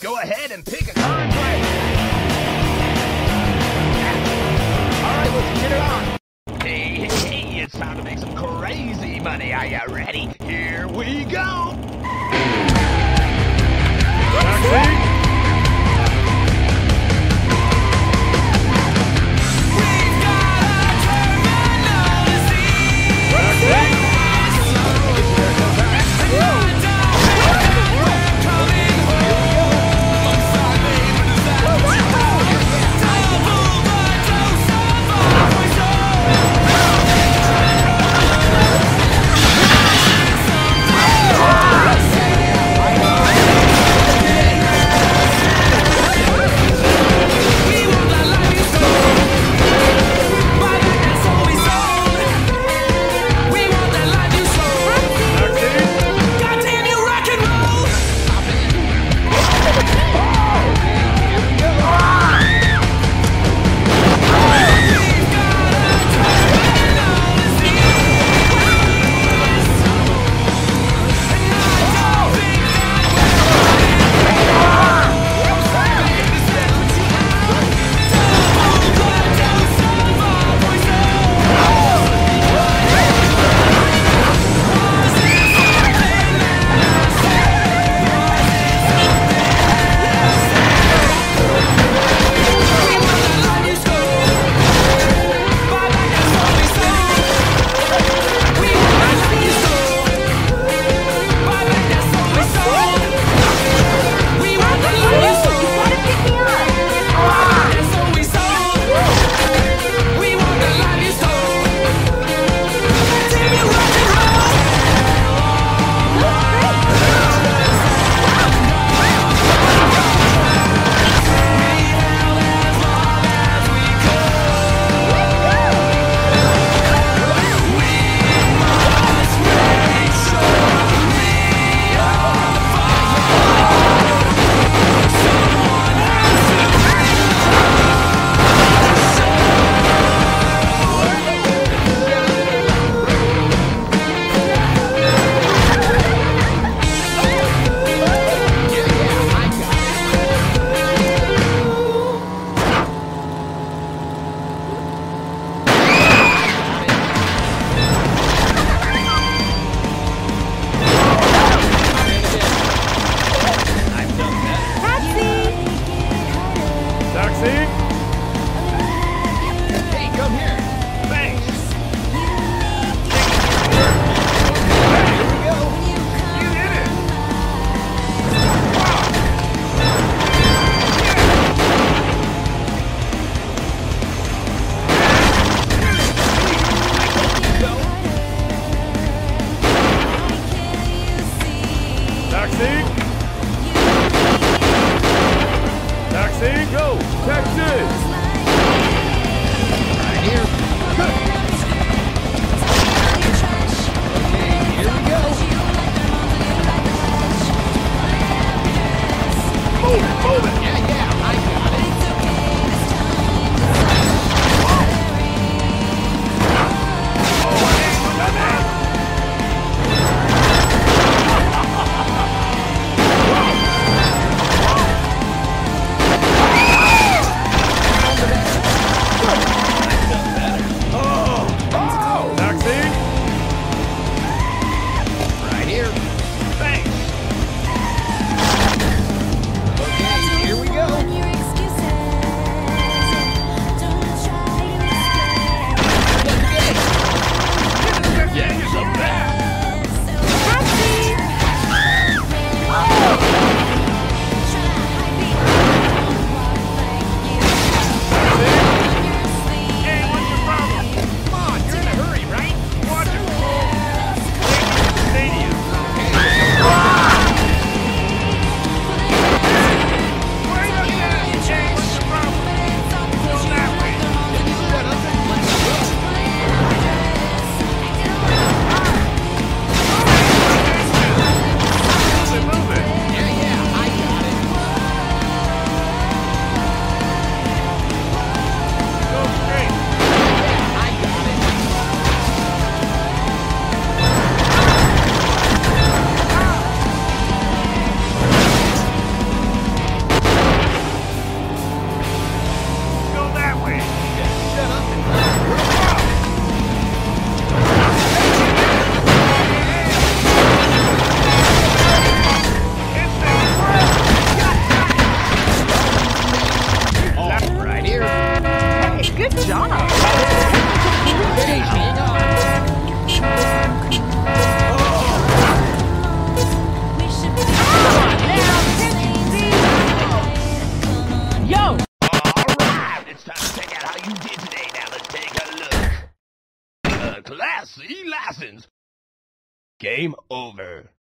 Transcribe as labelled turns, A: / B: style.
A: Go ahead and pick a car and play. All right, let's get it on. Hey, it's time to make some crazy money. Are you ready? Here we go. Taxi.
B: Taxi, go! Taxi!
A: Right here. Okay, here we go. Move it! Yeah, I got it. Oh, hey, look at that! Right here. Thanks. Okay, here we Yo! Alright, it's time to check out how you did today. Now let's take a look. A Class C license. Game over.